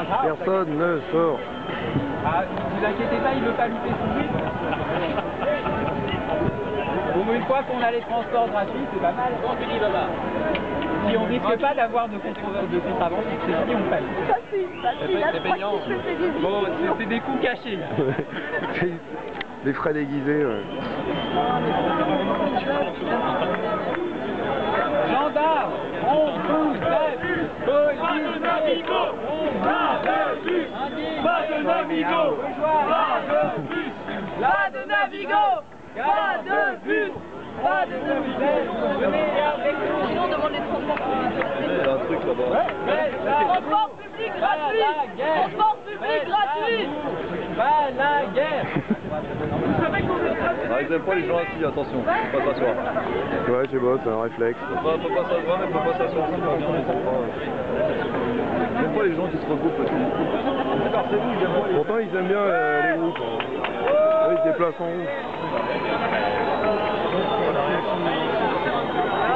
Personne ne sort. Ah, vous inquiétez pas, il ne veut pas louper son but. Bon, une fois qu'on a les transports gratuits, c'est pas mal. Si on risque pas d'avoir de contre-avance, c'est si on paye. C'est payant. Bon, c'est des coûts cachés. Les frais déguisés. Ouais. Gendarmes, on vous aime. Police, on vous aime. Pas de Navigo, pas de bus. Pas de Navigo, pas de bus. Pas de Navigo. Venez avec nous. Sinon, on demande les transports publics. Il y a un truc là-bas. Transport public gratuit. Transport public gratuit. Pas la guerre. Ah, ils aiment pas les gens assis, attention, faut pas s'asseoir. Ouais, c'est bon, c'est un réflexe. Faut pas s'asseoir, mais faut pas s'asseoir. Ils aiment pas les gens qui se regroupent aussi. Pourtant, ils aiment bien les groupes. Ils se déplacent en groupe.